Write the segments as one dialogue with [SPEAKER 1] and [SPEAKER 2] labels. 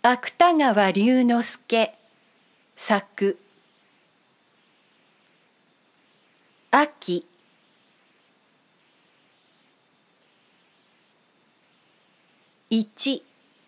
[SPEAKER 1] 芥川龍之介作。秋。1。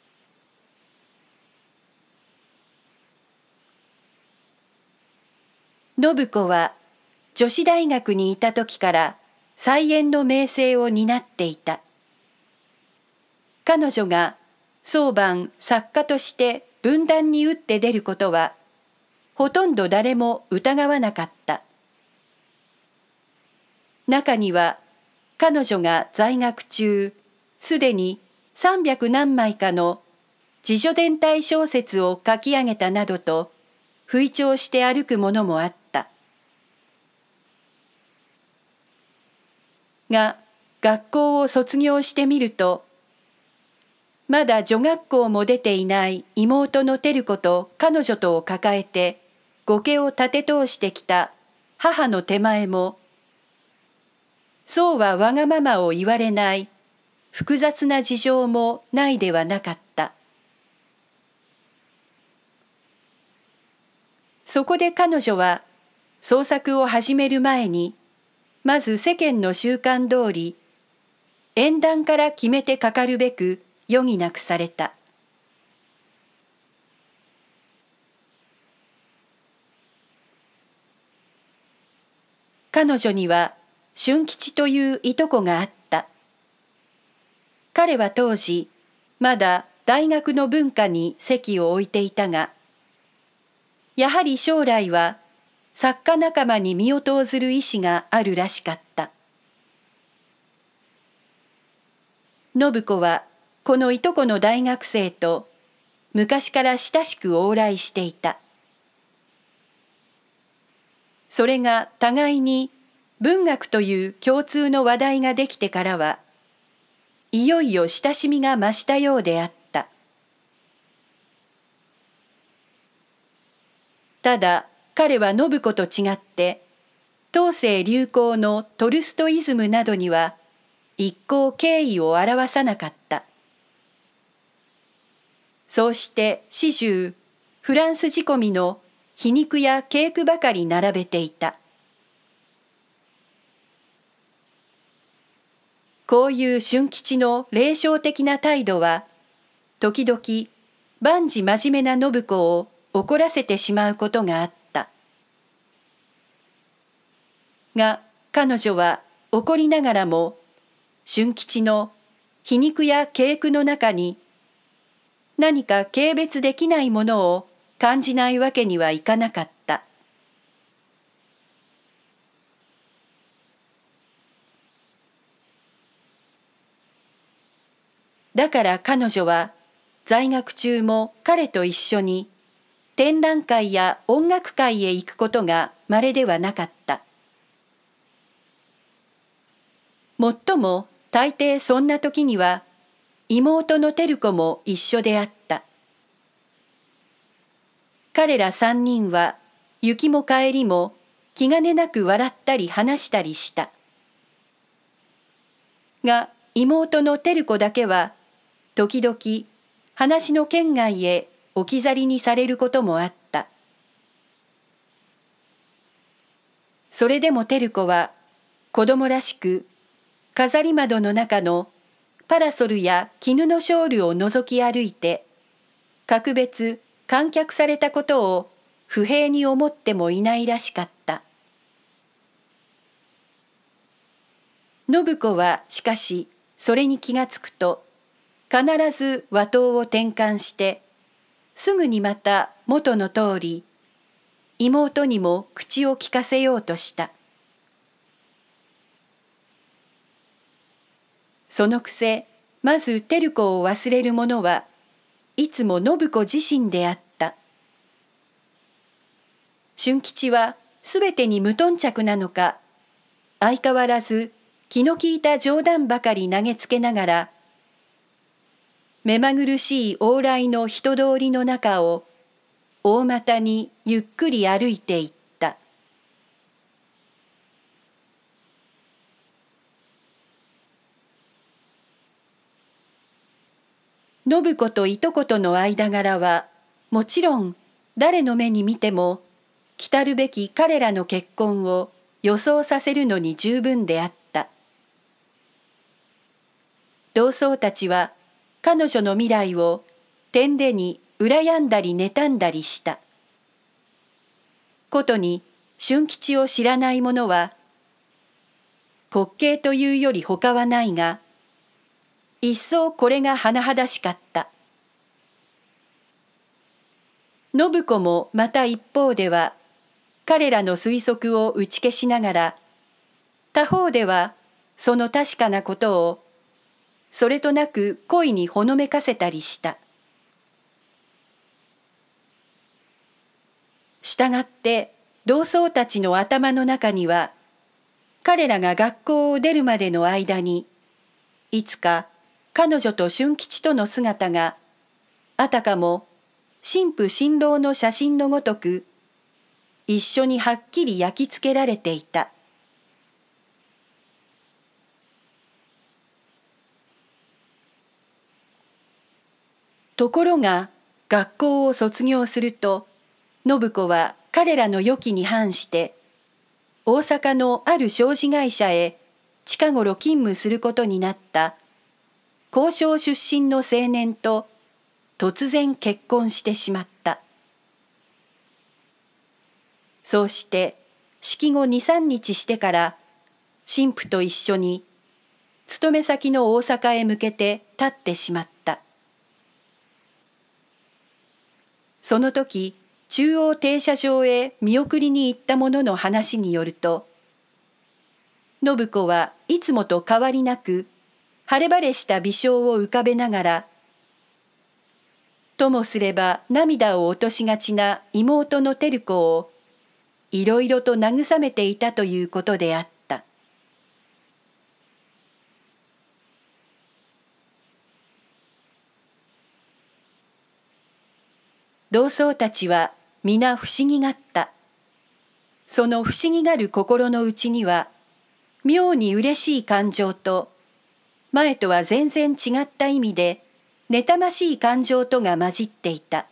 [SPEAKER 1] 信子は女子大学にいた時から才媛の名声を担っていた。彼女が早晩作家として文壇に打って出ることはほとんど誰も疑わなかった。中には彼女が在学中すでに300何枚かの自叙伝体小説を書き上げたなどと吹聴して歩くものもあった。が学校を卒業してみるとまだ女学校も出ていない妹の照子と彼女とを抱えて後家を立て通してきた母の手前もそうはわがままを言われない複雑な事情もないではなかった。そこで彼女は創作を始める前にまず世間の習慣通り縁談から決めてかかるべく余儀なくされた。彼女には俊吉といういとこがあった。彼は当時まだ大学の文科に籍を置いていたが、やはり将来は作家仲間に身を投ずる意志があるらしかった。信子はこのいとこの大学生と昔から親しく往来していた。それが互いに文学という共通の話題ができてからはいよいよ親しみが増したようであった。ただ彼は信子と違って当世流行のトルストイズムなどには一向敬意を表さなかった。そうして始終フランス仕込みの皮肉や稽古ばかり並べていた。こういう俊吉の霊障的な態度は時々万事真面目な信子を怒らせてしまうことがあった。が彼女は怒りながらも俊吉の皮肉や稽古の中に何か軽蔑できないものを感じないわけにはいかなかった。だから彼女は在学中も彼と一緒に展覧会や音楽会へ行くことが稀ではなかった。もっとも大抵そんな時には妹の照子も一緒であった。彼ら三人は行きも帰りも気兼ねなく笑ったり話したりした。が妹の照子だけは時々話の圏外へ置き去りにされることもあった。それでも照子は子供らしく飾り窓の中のパラソルや絹のショールを覗き歩いて格別観客されたことを不平に思ってもいないらしかった。信子はしかしそれに気がつくと必ず話頭を転換してすぐにまた元の通り妹にも口を聞かせようとした。そのくせまず照子を忘れるものはいつも信子自身であった。俊吉はすべてに無頓着なのか相変わらず気の利いた冗談ばかり投げつけながら目まぐるしい往来の人通りの中を大股にゆっくり歩いていった。 信子といとことの間柄は、もちろん誰の目に見ても、来たるべき彼らの結婚を予想させるのに十分であった。同窓たちは彼女の未来を天でに羨んだり妬んだりした。ことに俊吉を知らない者は、滑稽というより他はないが、一層これが甚だしかった。信子もまた一方では、彼らの推測を打ち消しながら、他方ではその確かなことを、それとなく恋にほのめかせたりした。したがって同窓たちの頭の中には、彼らが学校を出るまでの間に、いつか彼女と俊吉との姿が、あたかも新婦新郎の写真のごとく、一緒にはっきり焼き付けられていた。ところが学校を卒業すると、信子は彼らの予期に反して、大阪のある商事会社へ近頃勤務することになった工商出身の青年と突然結婚してしまった。そうして式後2、3日してから新婦と一緒に勤め先の大阪へ向けて立ってしまった。その時中央停車場へ見送りに行った者の話によると、信子はいつもと変わりなく晴れ晴れした微笑を浮かべながら、ともすれば涙を落としがちな妹の照子をいろいろと慰めていたということであった。同窓たちは皆不思議がった。その不思議がる心の内には、妙に嬉しい感情と、前とは全然違った意味で、妬ましい感情とが混じっていた。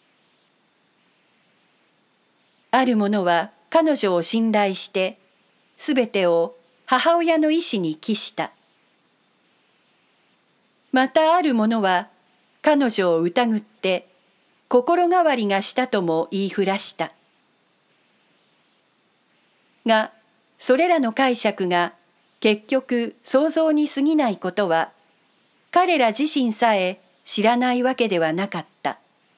[SPEAKER 1] ある者は彼女を信頼して、すべてを母親の意志に帰した。またある者は彼女を疑って、心変わりがしたとも言いふらした。が、それらの解釈が結局想像に過ぎないことは、彼ら自身さえ知らないわけではなかった。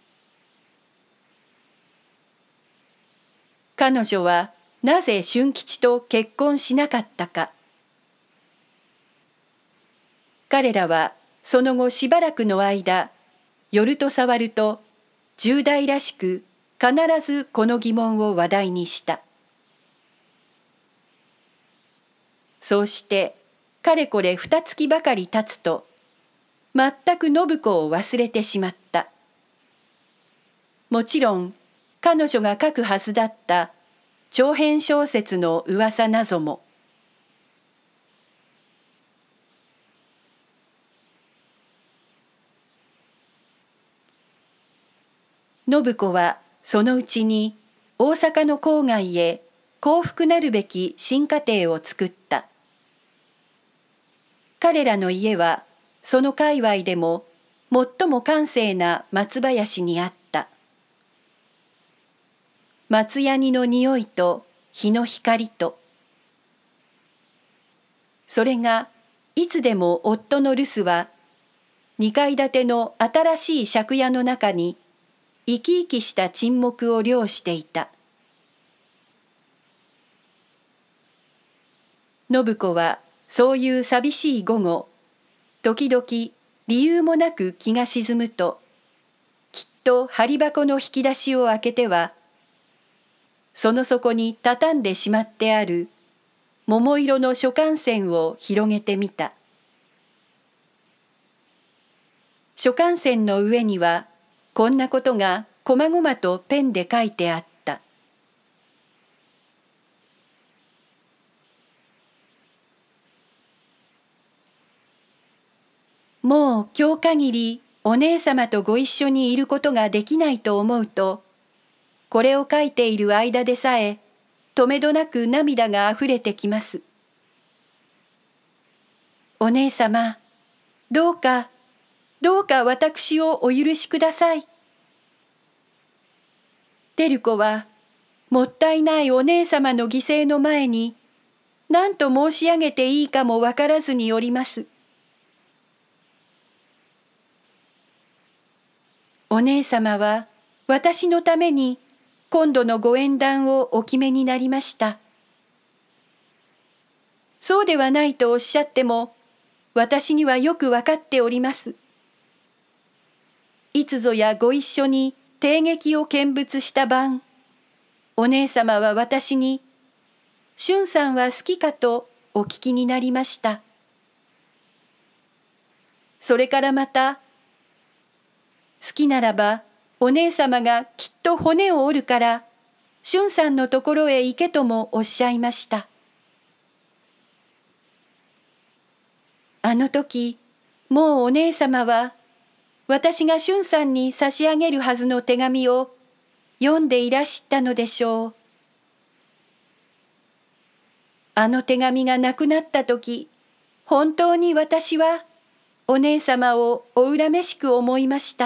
[SPEAKER 1] 彼女はなぜ俊吉と結婚しなかったか。彼らはその後しばらくの間、夜と触ると重大らしく必ずこの疑問を話題にした。そうしてかれこれ2月ばかり経つと、全く信子を忘れてしまった。もちろん彼女が書くはずだった長編小説の噂なぞも。信子はそのうちに大阪の郊外へ幸福なるべき新家庭を作った。彼らの家はその界隈でも最も閑静な松林にあった。松ヤニの匂いと日の光と、それがいつでも夫の留守は2階建ての新しい借家の中に生き生きした沈黙を漁していた。信子はそういう寂しい午後、時々理由もなく気が沈むと、きっと針箱の引き出しを開けては、その底に畳んでしまってある桃色の書簡線を広げてみた。書簡線の上にはこんなことがこまごまとペンで書いてあった。もう今日限りお姉様とご一緒にいることができないと思うと、これを書いている間でさえ、とめどなく涙があふれてきます。お姉様、どうか私をお許しください。照子は、もったいないお姉様の犠牲の前に、何と申し上げていいかもわからずにおります。お姉様は、私のために、今度のご縁談をお決めになりました。そうではないとおっしゃっても、私にはよくわかっております。いつぞやご一緒に帝劇を見物した晩、お姉様は私に、俊さんは好きかとお聞きになりました。それからまた、好きならばお姉様がきっと骨を折るから、俊さんのところへ行けともおっしゃいました。あの時、もうお姉様は、私が俊さんに差し上げるはずの手紙を読んでいらしたのでしょう。あの手紙がなくなった時、本当に私はお姉様をお恨めしく思いました。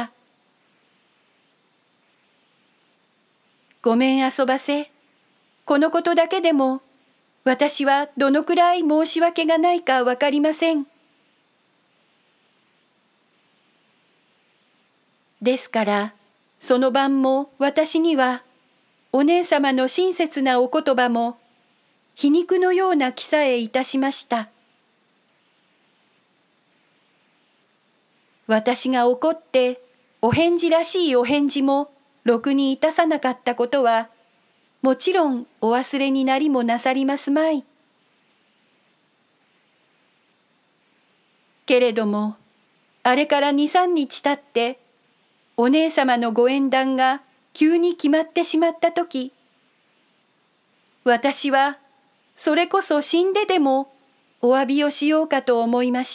[SPEAKER 1] ごめん遊ばせ。このことだけでも、私はどのくらい申し訳がないかわかりません。ですから、その晩も私には、お姉様の親切なお言葉も、皮肉のような気さえいたしました。私が怒って、お返事らしいお返事も、ろくにいたさなかったことは、もちろんお忘れになりもなさりますまい。けれども、あれから2、3日経って、お姉様のご縁談が急に決まってしまったとき、私はそれこそ死んででもお詫びをしようかと思いました。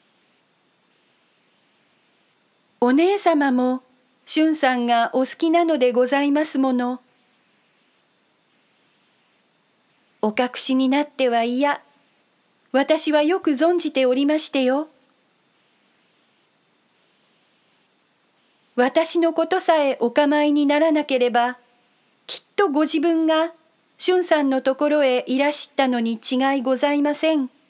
[SPEAKER 1] お姉様も俊さんがお好きなのでございますもの。お隠しになっては嫌。私はよく存じておりましてよ。私のことさえお構いにならなければ、きっとご自分が俊さんのところへいらしたのに違いございません。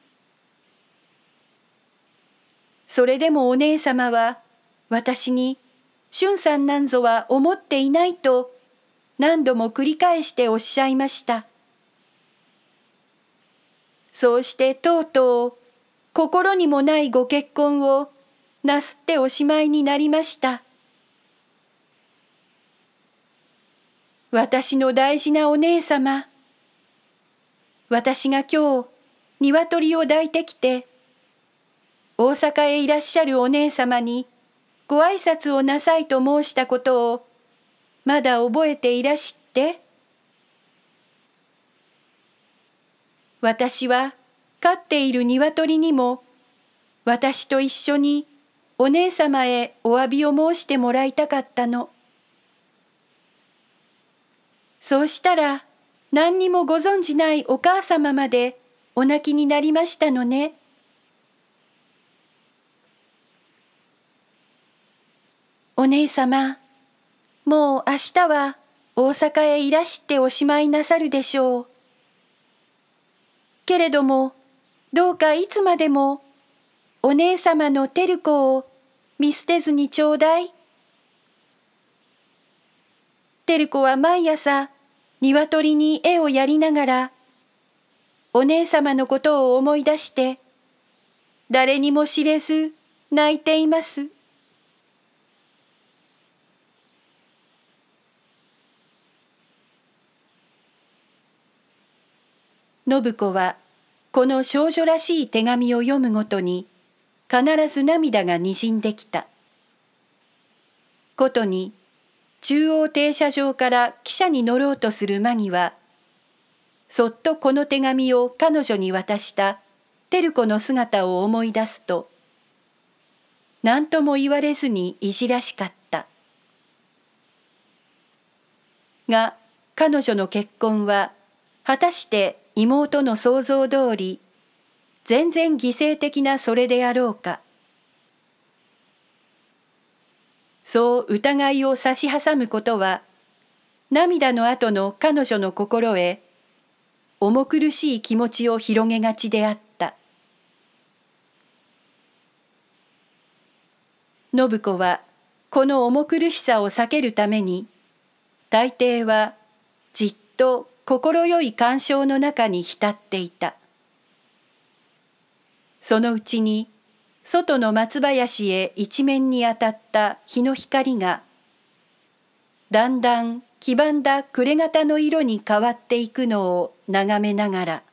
[SPEAKER 1] それでもお姉様は、私に、俊さんなんぞは思っていないと、何度も繰り返しておっしゃいました。そうしてとうとう、心にもないご結婚をなすっておしまいになりました。私の大事なお姉様。私が今日、鶏を抱いてきて、大阪へいらっしゃるお姉様にご挨拶をなさいと申したことを、まだ覚えていらして。私は飼っている鶏にも、私と一緒にお姉様へお詫びを申してもらいたかったの。そうしたら、何にもご存じないお母様までお泣きになりましたのね。お姉様、もう明日は大阪へいらしておしまいなさるでしょう。けれども、どうかいつまでもお姉様の照子を見捨てずにちょうだい。照子は毎朝、鶏に絵をやりながら、お姉様のことを思い出して、誰にも知れず泣いています。信子は、この少女らしい手紙を読むごとに、必ず涙がにじんできた。ことに、中央停車場から汽車に乗ろうとする間際、そっとこの手紙を彼女に渡した照子の姿を思い出すと、 何とも言われずにいじらしかった。が彼女の結婚は果たして妹の想像通り全然犠牲的なそれであろうか。そう疑いを差し挟むことは涙の後の彼女の心へ重苦しい気持ちを広げがちであった。信子はこの重苦しさを避けるために大抵はじっと快い感傷の中に浸っていた。そのうちに外の松林へ一面に当たった日の光がだんだん黄ばんだ暮れ方の色に変わっていくのを眺めながら